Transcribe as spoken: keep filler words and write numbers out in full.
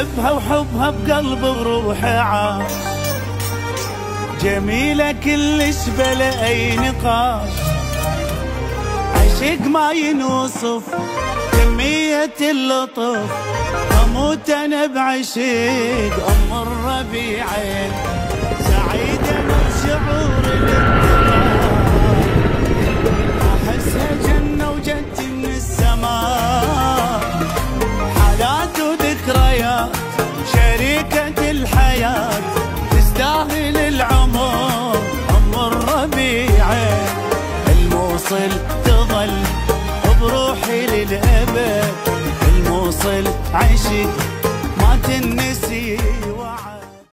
أحبها وحبها بقلب وروحي عاش، جميلة كلش بلا أي نقاش، عشق ما ينوصف كمية اللطف، أموت أنا بعشق أم الربيعين، سعيدة من شعور الانتظار، أحسها جنة وجت من السماء، حالات وذكريات شريكة الحياة، تستاهل العمر أم الربيعين، الموصل تظل بروحي للأبد، الموصل عشق